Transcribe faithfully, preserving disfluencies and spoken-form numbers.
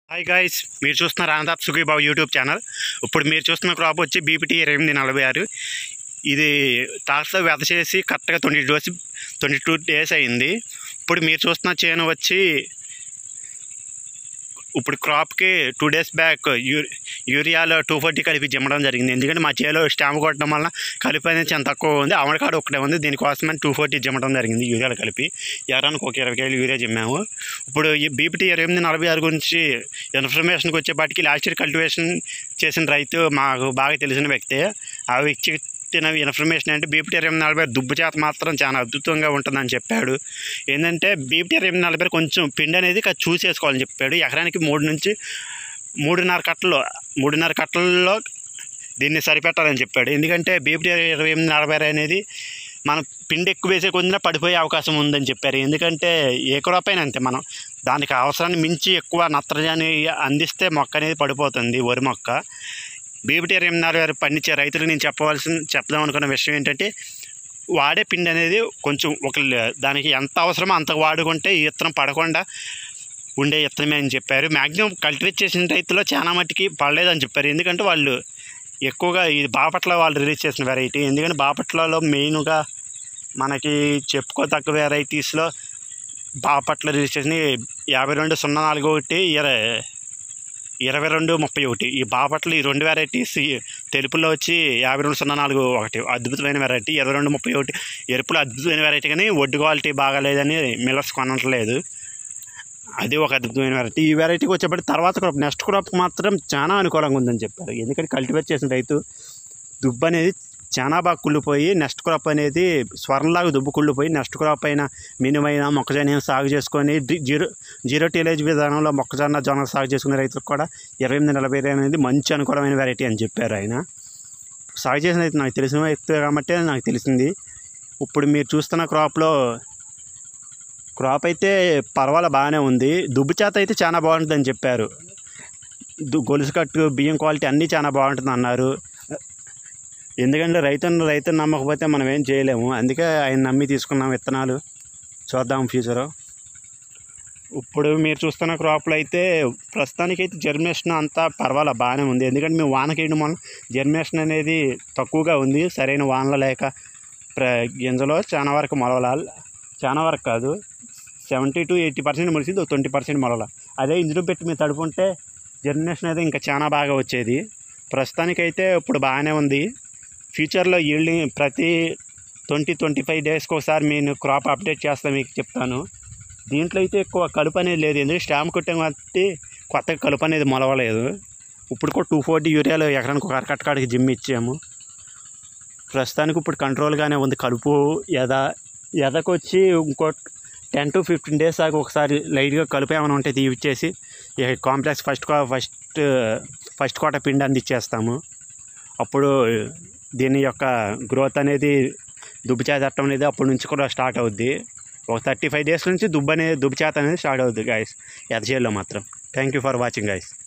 Hi guys, మీరు చూస్తున్నారు ఆనందాత్ సుఖీబాబు YouTube channel. ఇప్పుడు మీరు చూస్తున్న క్రాప్ వచ్చి బీపీటీ ఇరవై ఎనిమిది నలభై ఆరు. ఇది టాక్స్లో వెద చేసి కరెక్ట్గా twenty days twenty two days అయింది. ఇప్పుడు మీరు చూస్తున్న చేను వచ్చి ఇప్పుడు క్రాప్కి టూ డేస్ బ్యాక్ యూ యూరియాలో టూ ఫార్టీ కలిపి జమ్మడం జరిగింది. ఎందుకంటే మా చేలో స్టాంప్ కొట్టడం వల్ల కలిపి అనేది చాలా తక్కువ ఉంది. అమరకాడ ఒకటే ఉంది, దీనికోసమని టూ ఫార్టీ జమ్మడం జరిగింది యూరియాలో కలిపి. ఎకరానికి ఒక ఇరవై కేజీలు యూరియా జమ్మాము. ఇప్పుడు ఈ బీపీటీ ఇరవై ఎనిమిది నలభై ఆరు గురించి ఇన్ఫర్మేషన్కి వచ్చేపాటికి లాస్ట్ ఇయర్ కల్టివేషన్ చేసిన రైతు మాకు బాగా తెలిసిన వ్యక్తే. ఆ వ్యక్తి ఇన్ఫర్మేషన్ అంటే బీపీటీ ఇరవై ఎనిమిది నలభై ఆరు దుబ్బు చేత మాత్రం చాలా అద్భుతంగా ఉంటుందని చెప్పాడు. ఏంటంటే బీపీటీ ఇరవై ఎనిమిది నలభై ఆరు కొంచెం పిండి అనేది చూస్ చేసుకోవాలని చెప్పాడు. ఎకరానికి మూడు నుంచి మూడున్నర కట్టలు మూడున్నర కట్టల్లో దీన్ని సరిపెట్టాలని చెప్పాడు. ఎందుకంటే బీపీటీ ఇరవై ఎనిమిది నలభై ఆరు అనేది మనం పిండి ఎక్కువ వేసే కొద్దిగా పడిపోయే అవకాశం ఉందని చెప్పారు. ఎందుకంటే ఏ క్రాప్ అయినా అంతే, మనం దానికి అవసరాన్ని మించి ఎక్కువ నత్రజని అందిస్తే మొక్క అనేది పడిపోతుంది, వరి మొక్క. బీపీటీ ఇరవై ఎనిమిది నలభై ఆరు పండించే రైతులకు నేను చెప్పవలసిన చెప్దాం అనుకున్న విషయం ఏంటంటే, వాడే పిండి అనేది కొంచెం ఒక దానికి ఎంత అవసరమో అంత వాడుకుంటే ఈ విత్తనం పడకుండా ఉండే విత్తనమే అని చెప్పారు. మ్యాక్సిమం కల్టివేట్ చేసిన రైతుల్లో చాలా మట్టికి పడలేదని చెప్పారు. ఎందుకంటే వాళ్ళు ఎక్కువగా ఇది బాపట్ల వాళ్ళు రిలీజ్ చేసిన వెరైటీ. ఎందుకంటే బాపట్లలో మెయిన్గా మనకి చెప్పుకోదగ్గ వెరైటీస్లో బాపట్ల రిలీజ్ చేసిన యాభై రెండు సున్నా నాలుగు ఒకటి ఇరవై ఇరవై రెండు ముప్పై ఒకటి ఈ బాపట్ల ఈ రెండు వెరైటీస్ తెలుపులో వచ్చి యాభై రెండు సున్నా నాలుగు ఒకటి అద్భుతమైన వెరైటీ, ఇరవై రెండు ముప్పై ఒకటి ఎరుపులో అద్భుతమైన వెరైటీ. కానీ ఒడ్డు క్వాలిటీ బాగాలేదని మిల్లర్స్ కొనట్లేదు. అది ఒక అద్భుతమైన వెరైటీ. ఈ వెరైటీకి వచ్చేప్పటి తర్వాత క్రాప్ నెక్స్ట్ క్రాప్కి మాత్రం చాలా అనుకూలంగా ఉందని చెప్పారు. ఎందుకంటే కల్టివేట్ చేసిన రైతు దుబ్బు అనేది చాలా బాగా కుళ్ళిపోయి నెక్స్ట్ క్రాప్ అనేది స్వర్ణలాగా దుబ్బు కుళ్ళిపోయి నెక్స్ట్ క్రాప్ అయినా మినిమైన మొక్కజొన్న సాగు చేసుకొని జీరో జీరో టీలేజ్ విధానంలో మొక్కజొన్న జొన్న సాగు చేసుకునే రైతులకు కూడా ఇరవై ఎనిమిది నలభై అనేది మంచి అనుకూలమైన వెరైటీ అని చెప్పారు ఆయన. సాగు చేసిన రైతు నాకు తెలిసిన వ్యక్తి కాబట్టి నాకు తెలిసింది. ఇప్పుడు మీరు చూస్తున్న క్రాప్లో క్రాప్ అయితే పర్వాలేదు, బాగానే ఉంది. దుబ్బు చేత అయితే చాలా బాగుంటుందని చెప్పారు. గొలుసు కట్టు బియ్యం క్వాలిటీ అన్నీ చాలా బాగుంటుంది అన్నారు. ఎందుకంటే రైతును రైతును నమ్మకపోతే మనం ఏం చేయలేము. అందుకే ఆయన నమ్మి తీసుకున్నాం విత్తనాలు. చూద్దాం ఫ్యూచరు. ఇప్పుడు మీరు చూస్తున్న క్రాప్లో అయితే ప్రస్తుతానికైతే జర్మినేషన్ అంతా పర్వాలేదు, బాగానే ఉంది. ఎందుకంటే మేము వానకేయడం వల్ల జర్మినేషన్ అనేది తక్కువగా ఉంది. సరైన వానలు లేక ప్ర గింజలో చాలా వరకు మొలవల చాలా వరకు కాదు సెవెంటీ టు ఎయిటీ పర్సెంట్ మొలిసింది, ట్వంటీ పర్సెంట్ మొలవల. అదే ఇందులో పెట్టి మీరు తడుపుంటే జర్మినేషన్ అయితే ఇంకా చాలా బాగా వచ్చేది. ప్రస్తుతానికైతే ఇప్పుడు బాగానే ఉంది. ఫ్యూచర్లో ఈల్డింగ్ ప్రతి ట్వంటీ ట్వంటీ ఫైవ్ డేస్కి ఒకసారి నేను క్రాప్ అప్డేట్ చేస్తాను, మీకు చెప్తాను. దీంట్లో అయితే ఎక్కువ కలుపు అనేది లేదు. ఎందుకంటే స్టాంప్ కొట్టాం కాబట్టి కొత్తగా కలుపు అనేది మొలవలేదు. ఇప్పుడు కూడా టూ ఫోర్టీ యూరియాలో ఎకరానికి ఒక అరకట్ట కాడికి జిమ్ ఇచ్చాము. ప్రస్తుతానికి ఇప్పుడు కంట్రోల్గానే ఉంది కలుపు. ఎద ఎదకొచ్చి ఇంకో టెన్ టు ఫిఫ్టీన్ డేస్ దాకా ఒకసారి లైట్గా కలుపు ఏమైనా ఉంటే తీపిచ్చేసి కాంప్లెక్స్ ఫస్ట్ ఫస్ట్ ఫస్ట్ కోట పిండి అందిచ్చేస్తాము. అప్పుడు దీని యొక్క గ్రోత్ అనేది దుబ్బు చేత చట్టం అనేది అప్పటి నుంచి కూడా స్టార్ట్ అవుద్ది. ఒక థర్టీ ఫైవ్ డేస్ నుంచి దుబ్బు అనేది దుబ్బు చేత అనేది స్టార్ట్ అవుద్ది గాయస్ ఎదచేలో మాత్రం. Thank you for watching guys.